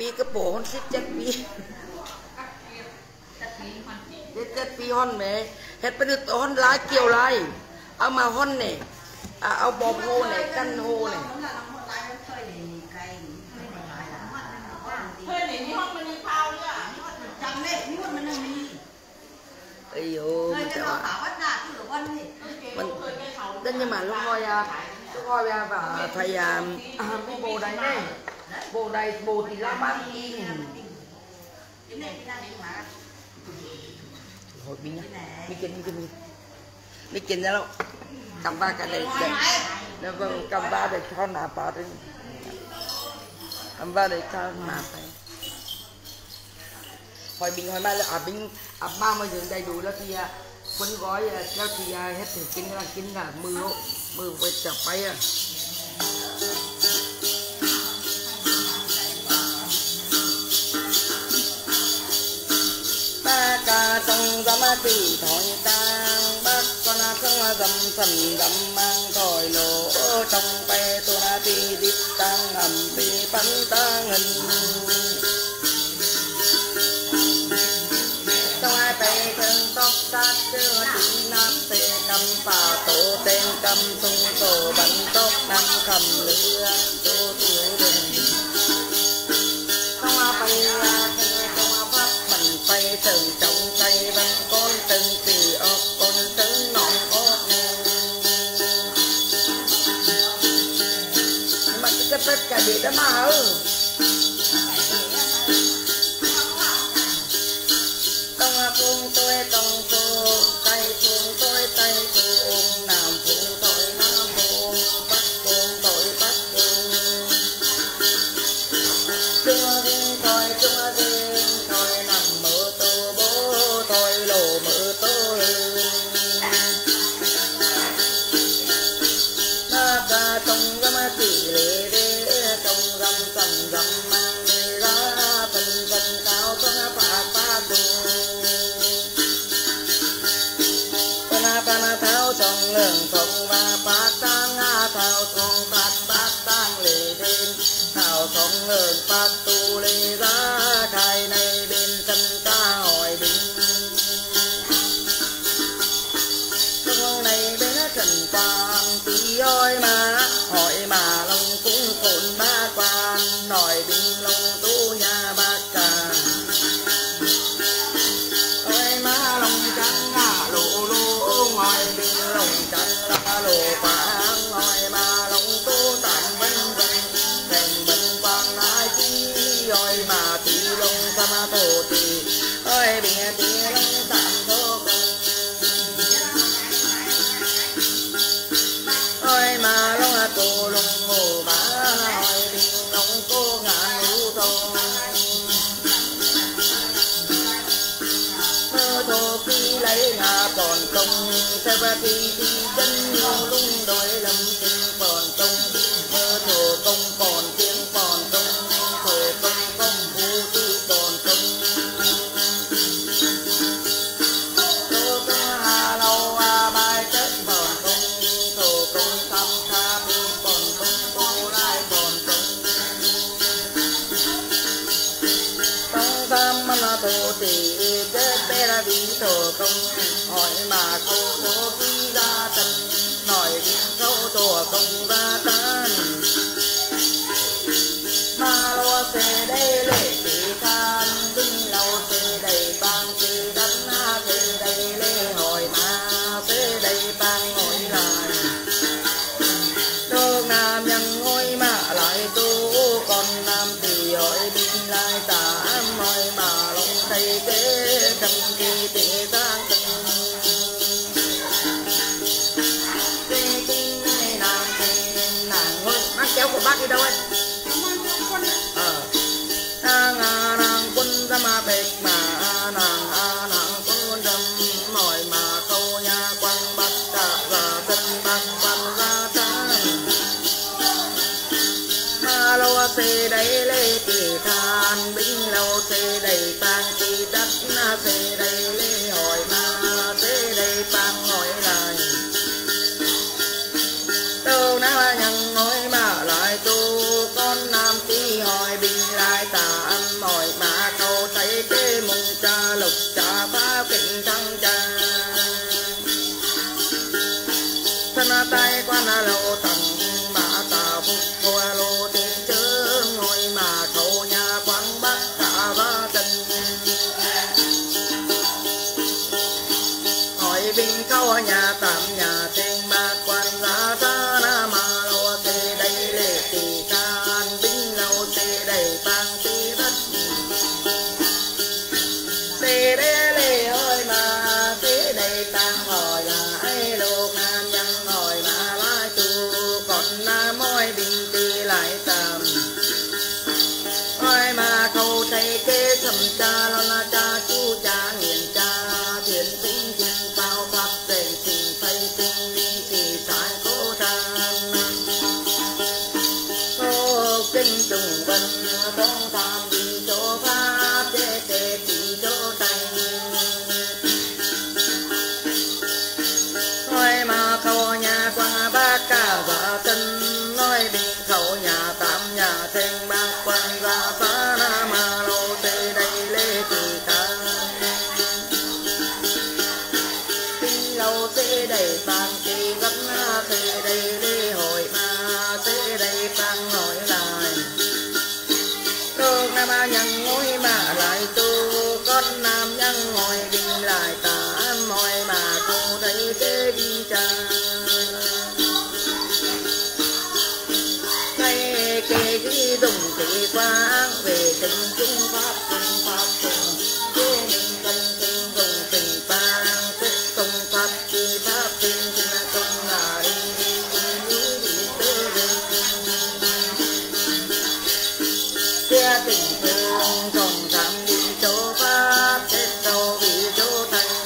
ปีกระโปรง17 ปี17 ปีฮ้อนแม่เฮ็ดไปดึกฮ้อนหลายเกี่ยวหลายเอามาฮ้อนนี่เอาบอบโฮนี่กันโฮนี่เคยเห็นนี่ห้องมันมีพาวเนี่ยจำได้นี่มันมีไอ้โย่แต่ว่ามันดันยังมาลูกคอยvà thầy cái bồ đấy này bồ thì la ban in hồi mình nhá mình kinh ra đâu cầm ba cái này nó vâng cầm ba để cho nạp vào đây cầm ba để cho nạp này hỏi mình hỏi mai là mình ba mà dừng đầy đủ là thì quấn gói theo thì hết thử kinh là mưa với chập bay ba ca trong dăm tỷ thổi tang bác con không dầm sần dầm mang còi lỗ trong tay tôi là tỷ đít tang ẩm tỷ phấn ta ngân trong hai tay thân tóc sát chưa tí nam tê cầm phà tổ tên cầm sung tổ bắn tóc nam cầm lửa tô tuổi đừng trong hai tay trong phát bắn tay từng trong tay bắn con từng từ ốc con từng nòng ốc nhưng mà cái tất cả để đó mà hả phung tôi tông phung tay phung nam phung tôi nam phung bắt phung chưa riêng thôi nằm mơ tô bố thôi lồ mơ tô na ca trong găm chỉ lệ đê trong găm sầm găm mang đi ra phần cao trong phá pana thao trong ngừng không và phát tăng thao trong phát tăng lệ đêm thao trong ngừng phát tu lệ ra khai này bên chân ta hỏi bình trong này bên trần quan tí ơi mà hỏi mà lòng cũng khôn ba quan nói bình lòng tu nhà bác cả ơi mà lòng trắng lộ ngoài bên lòng trắng la lộ phang ngoài mà lòng tu tạm vân kèm bên quang ai chi ơi mà tí lòng sama thổ thì ơi bìa tí lòng tạm thô ơi mà lòng cô lòng ngủ má ơi bên lòng cô ngàn ngủ thô thô khi lấy ngà còn công sẽ ba tí chân nhau lung đôi lầm tình còn công mơ thổ công còn tiếng còn công thổ công vũ tư còn công thổ công hà lâu bài chất còn công thổ công thăm tha bi còn công cô lại còn công công tham là thổ tỷ chết bé là vì thổ công hỏi mà cô thổ khi ra tân nói đến câu thổ công ra tân mà lo xe đây lệ tỷ than đinh lâu xe đầy bang xe đất xe đầy lễ hỏi mà xe đầy bang ngồi lại đô nam nhân ngồi mà lại tu còn nam thì hỏi đinh lại tả hỏi mà lòng thầy kế trong kỳ tỷ sang kéo của bác đi đâu anh? Nàng quân ra mà bệt mà nàng quân đâm mỏi mà câu nhà quăng bắt cả và thân băng quăng ra trăng mà lâu xe đầy lê tỷ than binh lâu xe đầy tang tỷ đất xe đầy lê hỏi mà xe đầy băng hỏi lại đâu nào nhận ngồi mà lại tu con nam tí hỏi bình lại tạm lâm cha la cha chú cha hiền cha thiền tinh thiên bao pháp tề tình phây tinh ly thì tại cố than cô kinh trùng vân không tham đi chỗ pháp chế tề chỉ chỗ tay nói mà khẩu nhà qua bác cả và tân nói bình khẩu nhà tam nhà thanh bác quan ra phá na mà lâu tê đây lê từ ta kinh lâu tê đầy bàn kỳ gấp tê đây lê hội mà tê đây phang hỏi lại cô nam nhân ngồi mà lại tu con nam nhân ngồi bình lại ta mỏi mà cô thấy tê đi cha kê ghi đồng thị quang về tình chung pháp cùng chế mình cần tình đồng tình vang tất công pháp chi pháp tình công là đi tơ kia tình thương trong tham đi chỗ pháp tết đầu vì chỗ thành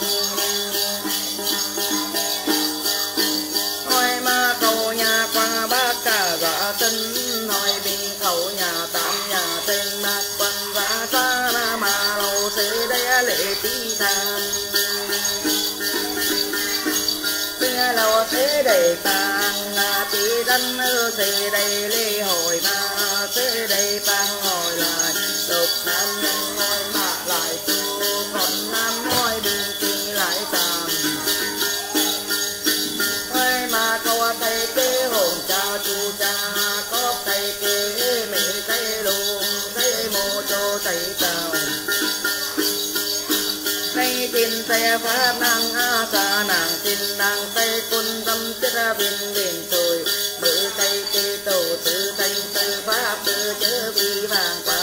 ôi mà cầu nhà qua bác cả gõ tân nói bình khẩu nhà tam nhà tên bác quan và xa na mà lâu sẽ đây lệ tí than tia lâu sẽ đầy tàng tí đắn sẽ đây lễ hội mà sẽ đây tàng hỏi lại độc nam nhân ngồi mà lại tu còn nam nói bình kỳ lại tạm ơi mà câu thầy kế hồn cha chú cha có thầy kế mẹ thầy luôn thầy mô cho thầy tàu thầy tin thầy pháp năng xa nàng tin nàng thầy quân tâm chất viên viên rồi bự thầy kế tổ sư thầy tư pháp tư chớ bị vàng quá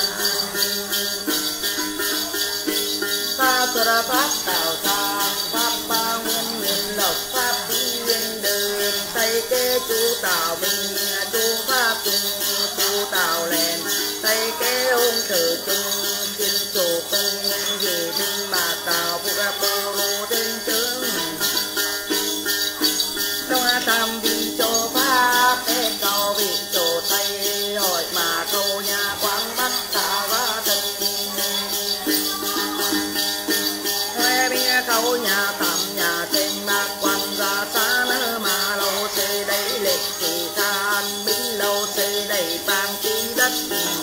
pháp sơ pháp tạo thang pháp ba nguyên nguyên lộc pháp nguyên đường thầy kế chú tạo bình chú pháp chung chú tạo lèn thầy kế ung thử chung xin chủ công nhân gì bình mà tạo phụ ra bồ lô tên chứng trong tam vi cho pháp để cầu vị chỗ thầy hỏi mà câu nhà quán bắt tạo và thân khẩu nhà tam nhà trên bác quan ra xa nơ mà lâu xây đầy lệ kỳ than binh lâu xây đầy bang ký đất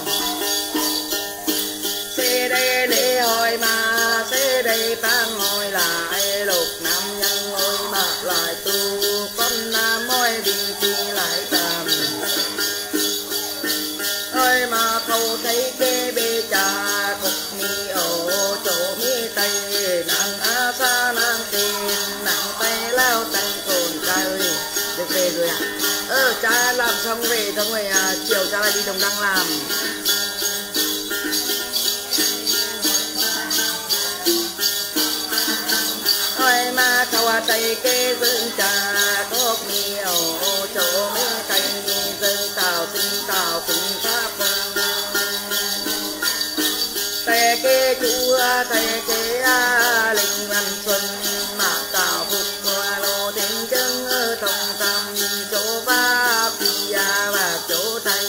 xây đây lễ hội mà xây đây bang ngồi lại lục nam nhân ngồi mà lại tu con nam môi bình kỳ lại tạm ơi mà khâu thấy kê bê trà cục mi ổ chỗ mi tây nàng á xa nàng tiền nàng tay lao tay cồn cha ơi được về rồi ạ cha làm xong về xong rồi chiều cha lại đi Đồng Đăng làm ơi mà khâu tay kê dương trà cốc mi ổ chỗ mi tây dương tàu tinh tàu tinh pháp thầy kế chú thầy kế linh văn xuân mà tạo phục hoa lô tiếng chân thông tâm chỗ pháp đi và chỗ thầy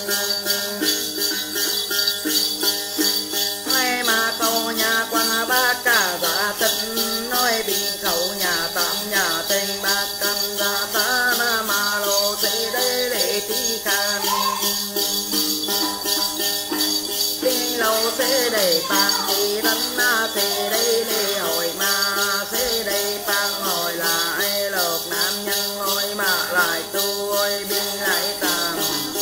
nói mà câu nhà quan bác cả giả tân nói bình khẩu nhà tam nhà tên bác cầm ra ta mà lô sẽ đây để tí khan lâu sẽ đầy bang thì đánh sẽ đây lễ hội mà sẽ đây bang hỏi lại lộc nam nhân ngồi mà lại tu ôi biên lại tạm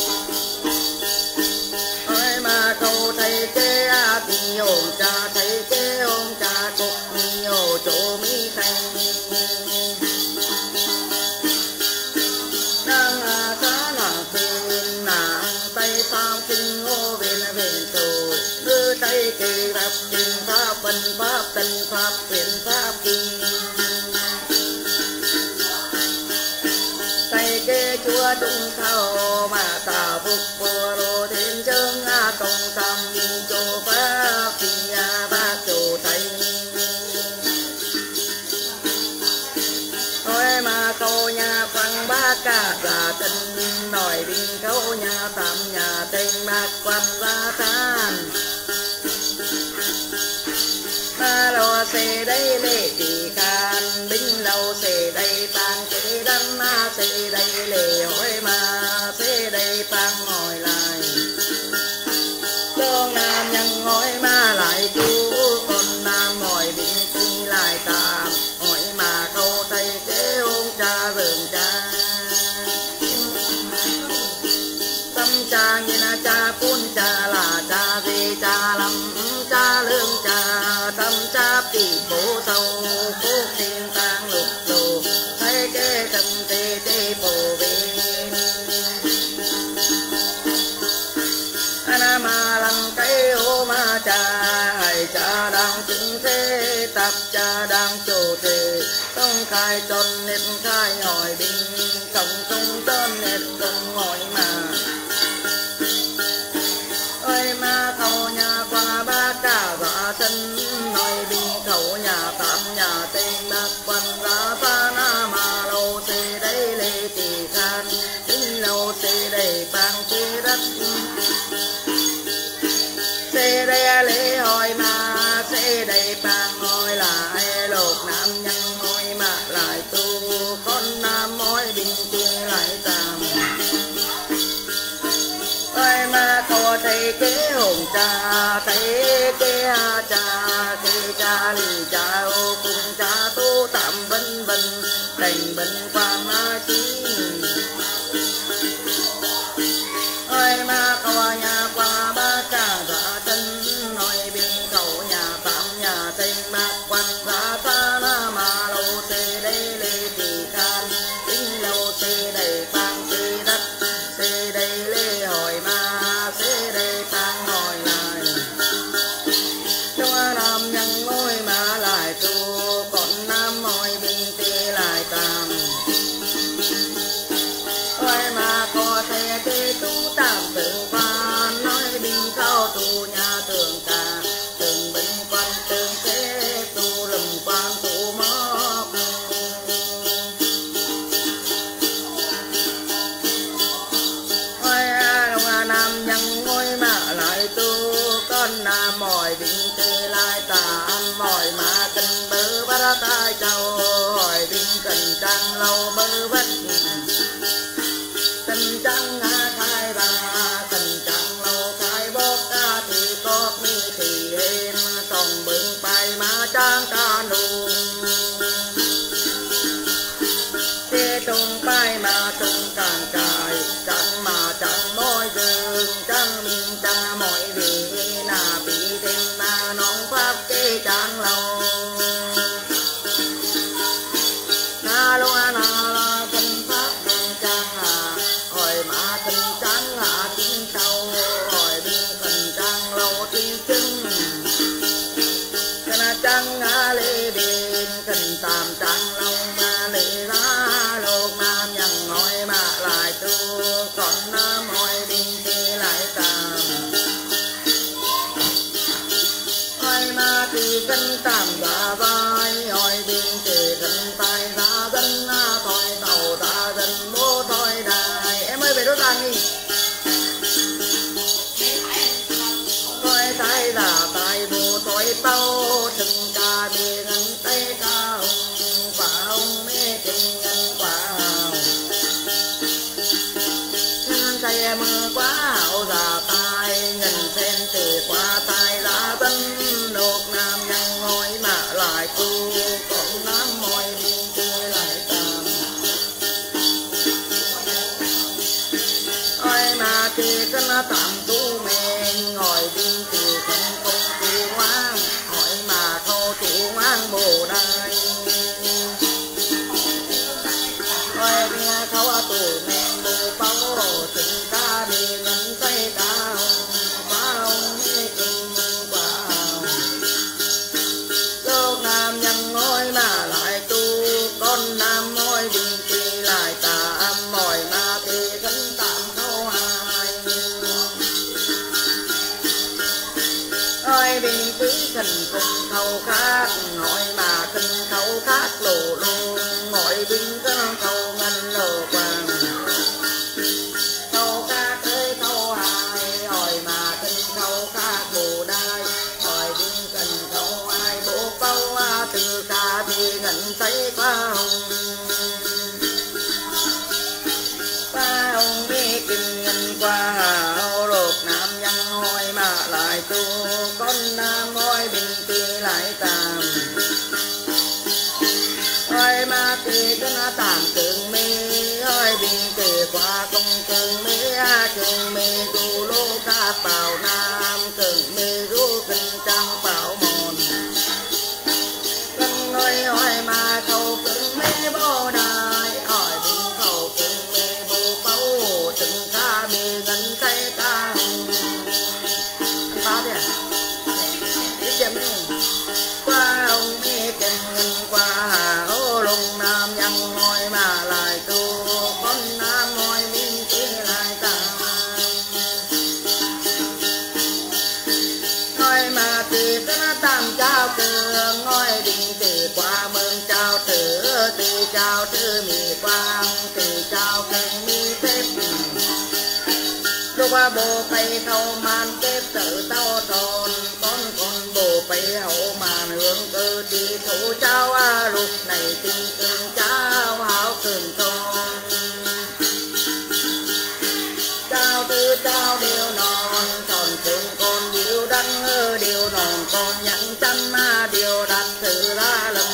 ôi mà câu thầy kế thì ôm cha thầy kế ôm cha cục mi ổ chỗ mi thành đang khá là phiền nàng tay phao kinh ô bên bên tù đưa tay kỳ pháp kinh pháp vân pháp tân pháp quyền pháp kinh tay kế chúa trung thao mà tạo phục vua đồ thiên chương công tâm chỗ pháp kinh xe đây lệ kỳ khan binh lâu xe đây tang xe đâm ma xe đây lệ hỏi mà xe đây tang ngồi lại con nam nhân hỏi ma lại chú con nam hỏi bị khi lại tạm hỏi mà câu thầy kế ôn cha vườn cha tâm cha như là cha phun cha là cha về cha lâm cha lương cha tâm cha tỷ bố sâu phúc thiên tang lục đồ thấy kế tâm tê tê phổ về anh mà lăng cái ô ma cha hay cha đang chứng thế tập cha đang chủ thể không khai tròn nếp khai hỏi bình cộng công tròn nếp công hỏi mà ơi ma thầu nhà qua ba cả vợ chân nói bình khẩu nhà tạm nhà tên bạc quan ra ba na mà lâu xe đây lê tỷ khan tính lâu xe đây bang xe đất xe đây lễ hỏi mà xe đây bang hỏi lại lột nam nhân hỏi mà lại tu con nam hỏi bình kia lại tạm ơi mà có thầy kế hồn cha thầy kế cha lì cha ô cùng cha tu tạm vân vân thành bình quang chi ơi mà có nhà qua ba cha vợ chân nói bên cầu nhà tạm nhà tên bạc quan ra ta na mà lâu xe đây lê tỷ khan tính lâu xe đầy bang xe đất xe đây lê hỏi mà xe đây bang hỏi lại cho nam nhân ngôi mà lại tu còn nam hỏi bình tê lại tạm ôi mà có thể tê tu tạm tự quan nói bình cao tu nhà tường cả từng bình quan từng thế tu rừng quan tu móc ôi đông nam nhân ngôi mà lại tu con nam mỏi bình tê lại tạm mỏi mà cần bơ bắt tay châu hỏi bình cần trăng lâu bơ vất cần trăng khai bà cần trăng lâu khai bốc ca thì có mi thì em sòng bừng bay mà trang ca nụ thế tung bay mà tung càng trải chẳng mà chẳng môi rừng chẳng mình chẳng mọi vì là bị thêm mà nón pháp kê chẳng lâu na lo na cần pháp đường chẳng hỏi mà cần chẳng là tiếng tàu hỏi đi cần chẳng lâu tiếng chứng cần chẳng lê bên cần tạm chẳng lâu mà lê ra lột nam nhân hỏi mà lại tu còn nam hỏi bên kia lại tạm hỏi mà thì cần tạm ra vai hỏi bên kia cần tay ra dân thôi tàu ta dân bố thôi đài em ơi về đốt làng đi thôi tay là tay bố thôi bao từng ca bề ngân tay cao quả ông mê tình ngân quả ngân tay mơ quá hậu già tay ngân sen từ qua tay ra dân đột nam nhân ngồi mà lại tu còn nam môi bên kia lại tạm ôi mà thì cần tạm tu men ngồi bên thì không công tu ngoan hỏi mà câu tu ngoan bồ đai ôi nghe câu tu men bồ bao từng ca đi ngân tay cao bao mê kinh quả lúc nam nhân ngồi mà lại tu con nam môi bình kỳ lại tạm mỏi mà thì cần tạm câu hai ôi bình quý cần cùng khâu khác hỏi mà cần khâu khác lộ luôn hỏi bình cần khâu ngân lộ quàng khâu khác tới khâu hai hỏi mà cần khâu khác bồ đai hỏi bình cần khâu hai bố bao thấy qua hồng mi kinh ngân qua hào lục nam nhân hoi mà lại tu con nam hoi bình kỳ lại tạm hoi mà kỳ cứ nó tạm cường mi hoi bình kỳ qua công cường mi cường mi tu lô ca bảo nam cường mi ru kinh trăng bảo mòn cần hoi hoi mà khâu cường mi bồ đài hỏi bình khâu cường mi bồ báu từng ca mi ngân tay ca ba đi đi chém đi qua ông mi kinh ngân qua hảo lùng nam nhân ngồi mà lại tu con nam ngồi minh chỉ lại tạm ngồi mà thì nó tam trao cường ngồi đình thì qua mừng trao tử thì trao tử mi quang thì trao cường mi tết lúc qua bộ bay thâu man tết tự tao tròn con bộ bay hậu màn hướng cơ đi thủ trao lúc này tình cường trao hảo cường con trao tư trao điều non tròn cường con điều đăng điều non con nhẫn chăn điều đặt thử ra lần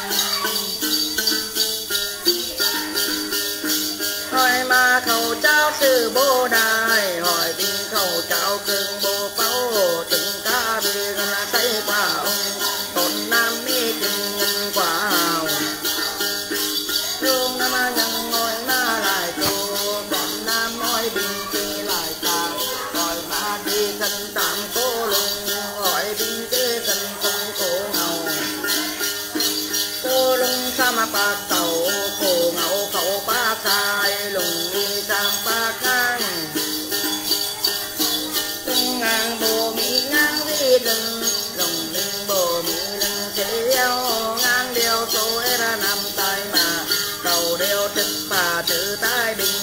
hỏi mà khẩu trao sư bồ đài hỏi tình khẩu trao cường bồ bao từng ca bì gần tay quả ông con nam mi kinh nhân quả hào luôn nam nhân ngồi na lại tu bọn nam ngồi bình kỳ lại ta hỏi mà đi thân tạm cô lùng hỏi bình kỳ thân không cổ ngầu cô lùng sa ma ba tàu cổ ngầu khẩu ba khai lùng đi sang ba khang từng ngang bồ mỹ ngang đi lưng lùng lưng bồ mỹ lưng theo ngang đeo tôi ra nằm tay mà cầu đeo trực và tự tay đình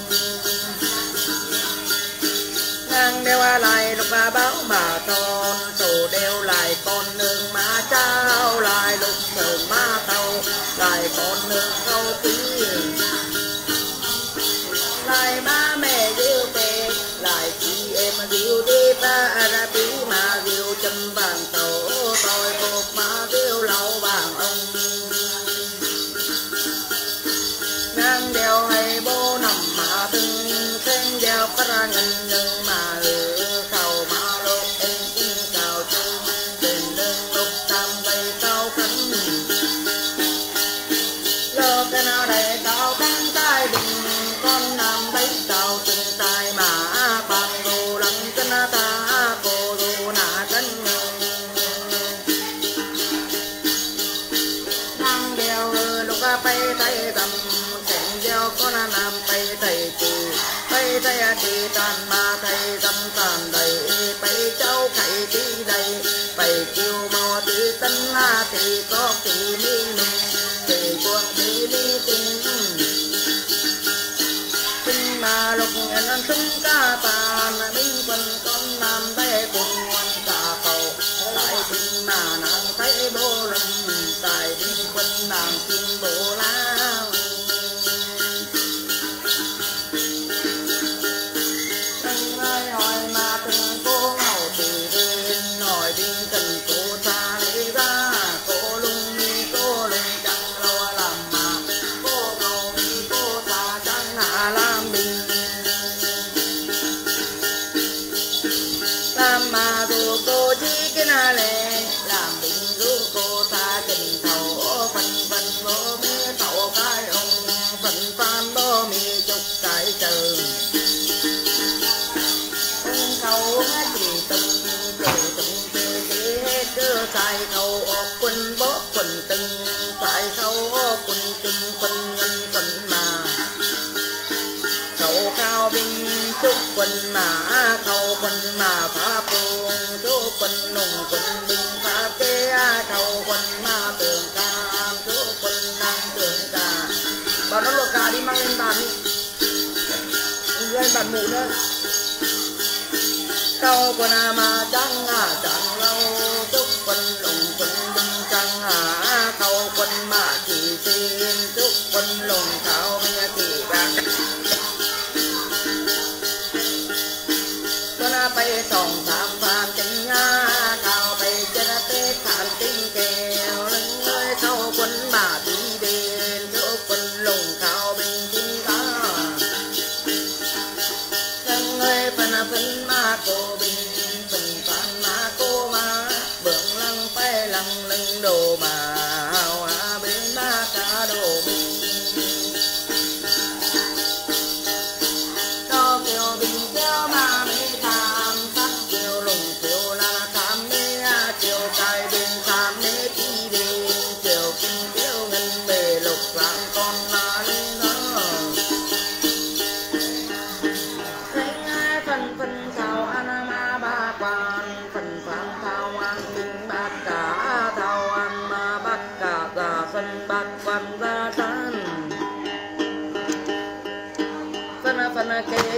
ngang đeo lại lúc bà báo bà tròn tổ đeo lại con nương má trao lại lúc nương má tàu lại con nương câu quý lại ba mẹ yêu về lại chị em yêu đi ba ra bí mà yêu chân vàng tàu tôi một mà yêu lẩu vàng ông ngang đeo hay bố nằm mà từng khen đeo phát ra ngân nâng mà khẩu mà lột em kinh cào chân đền đơn lục tam bay cao cánh lơ cái nào đầy cao cánh tay đừng con nam bấy cao từng tay mà bằng đồ lăng chân ta cô đồ nà chân ngang đeo lúc bay tay tầm kẹn đeo con nam bay tay từ bay tay thì tàn mà thầy dâm tàn đầy bay cháu khải tí đầy bay kêu mò tí tân ha thì có tí mi mình thì cuồng tí đi tình tình mà lục ngàn ăn sinh ca tàn minh quân con nam tay cùng ngoan cả cầu tại tình mà nàng thấy bố lầm tại minh quân nàng kim bố lao hỏi mà từng cô ngầu từ bên hỏi đi cần cô xa lấy ra cô lung mi cô lung chẳng lo làm mà cô ngầu mi cô xa chẳng hạ làm bình làm mà dù cô chỉ cái na lệ làm bình dù cô xa trình thầu phần phần bố mi thầu cái ông phần phan bố mi chục cái trời khâu chỉ từng cứ sai khâu quân bó quân từng sai khâu quân từng quân nhân quân mà khâu cao binh chúc quân mà khâu quân mà phá buông chúc quân nùng quân binh phá kế khâu quân mà tường ca chúc quân nam tường ca bảo nó lột ca đi mang lên bàn đi lên bàn mũ nữa câu con mà chẳng lâu chúc quân lùng quân binh chẳng câu quân mà chỉ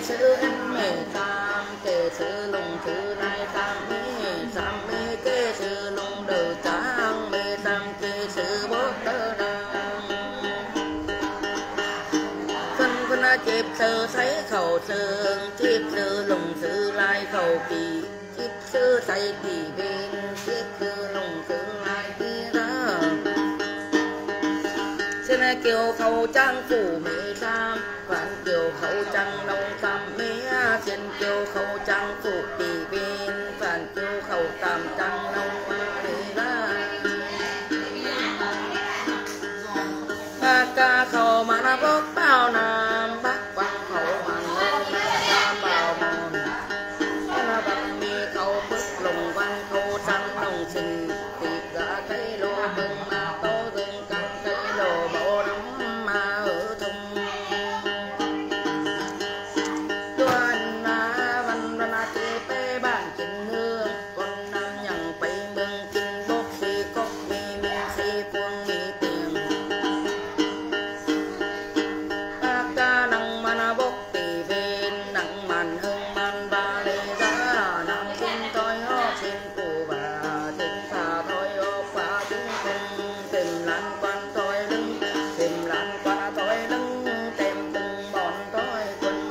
sư em mẹ tam kê sư lùng sư lai tam mê kê sư lùng đầu trắng mê tam kê sư bố tơ đăng phân chếp sư thấy khẩu sương chếp sư lùng sư lai khẩu kỳ chếp sư thấy kỳ bên chếp sư lùng sư lai kỳ ra xin kêu khẩu trang phủ mê tam vạn kiều khẩu trang nông tam mê xin kêu khẩu trang phủ kỳ bên vạn kiều khẩu tam trang nông mê ra ca khẩu mà nó bốc bao nam bắc quang khẩu mà ngô nam bao mòn nó bằng mi khẩu bức lùng văn khẩu trăng nông sinh thịt gà cây lô bưng mà tô rừng căng cây lô bộ đóng mà ở thùng tuần văn văn chế bê bản kinh hương con nam nhằng bay mương kinh bốc xì cốc mi mi xì phương mi tiền ca nắng mà bốc tì bên nắng màn hương man ba lê ra nắng kinh tôi ho trên cổ bà trên xa thôi ô qua chúng không tìm lan quan tôi lưng tìm lan quan tôi lưng tìm từng bọn tôi quân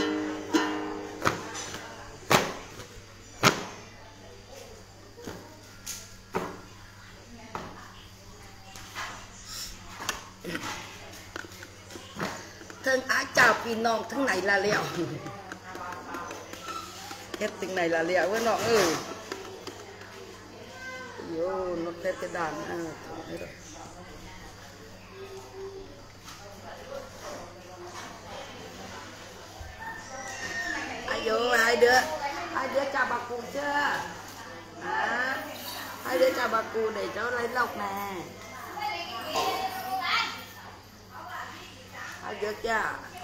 thân ái chào phi nonทั้งnày là liệu hết từng này là liệu với nó vô nó hết cái đàn vô hai đứa chào bà cụ chưa hai đứa chào bà cụ để cháu lấy lộc nè hai đứa chưa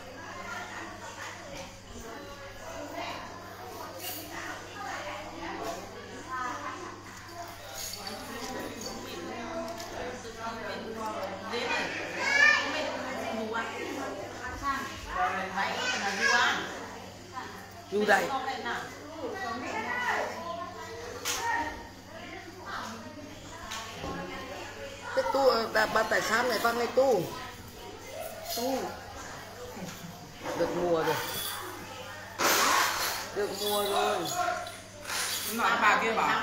du đây cái tu bà tài sản này bằng cái tu được mua rồi nói bà kia bảo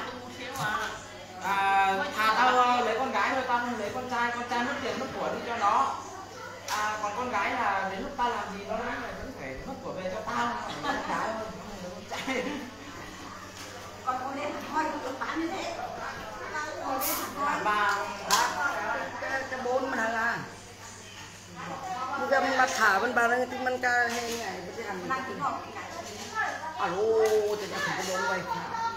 thà tao lấy con gái thôi, tao không lấy con trai mất tiền mất của đi cho nó còn con gái là đến lúc tao làm gì nó vẫn phải mất của về cho tao con gái thôi con trai con đến thôi con bán như thế bà cái bốn mà là mình mà thả bên bà này thì mình ca hay ngày cái ăn alo thì đã không có bốn vậy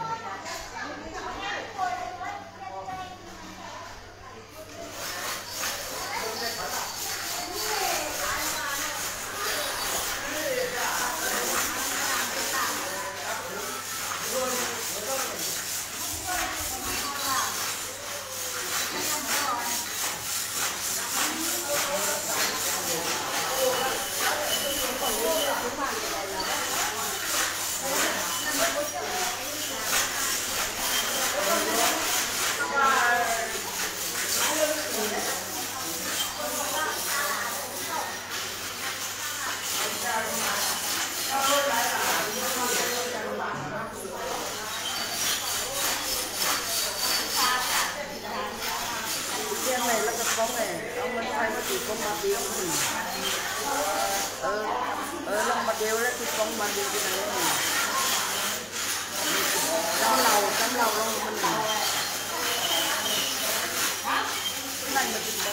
này là cái con này ông mình phải nó chỉ con mà điều lòng mà điều đấy thì con mà điều cái này chấm lầu luôn mình cái này mình chỉ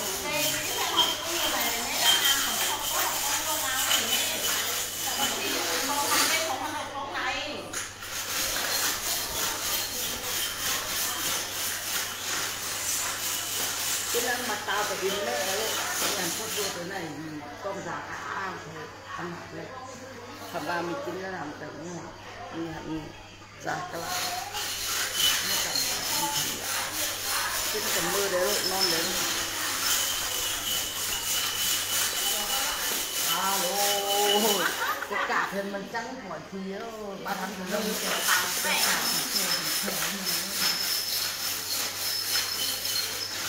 cái này mà tao phải đi lấy làm phút vô thế này con già cả ăn học đấy thật ra mình chính là làm tự như hẳn già cái lại nó cầm cái cầm mưa đấy non đấy alo tất cả thì mình trắng mọi khi đó ba thằng cũng đông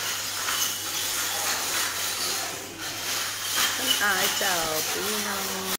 ai chào Pino.